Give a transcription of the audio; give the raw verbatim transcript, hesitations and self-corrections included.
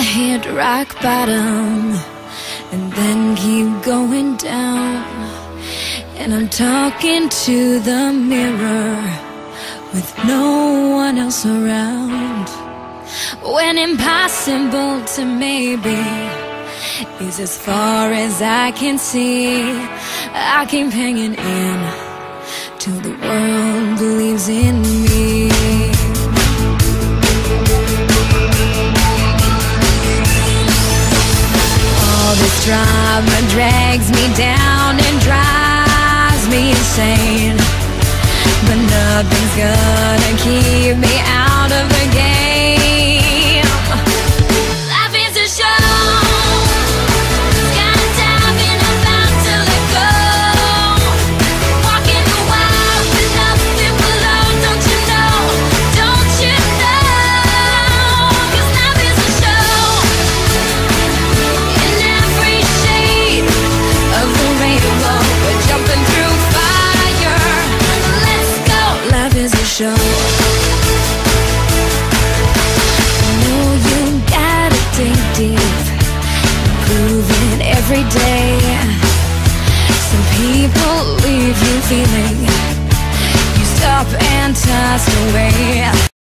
hit rock bottom and then keep going down. And I'm talking to the mirror with no one else around. When impossible to maybe is as far as I can see, I keep hanging in till the world believes in me. All this drama drags me down and drives me insane, but nothing's gonna keep me out of the game. Life is a show. Skydiving, about to let go. Walking the wild with nothing below. Don't you know? Don't you know? 'Cause life is a show. In every shade of the rainbow, we're jumping through fire. Let's go. Life is a show. Deep, improving every day. Some people leave you feeling you stop and toss away.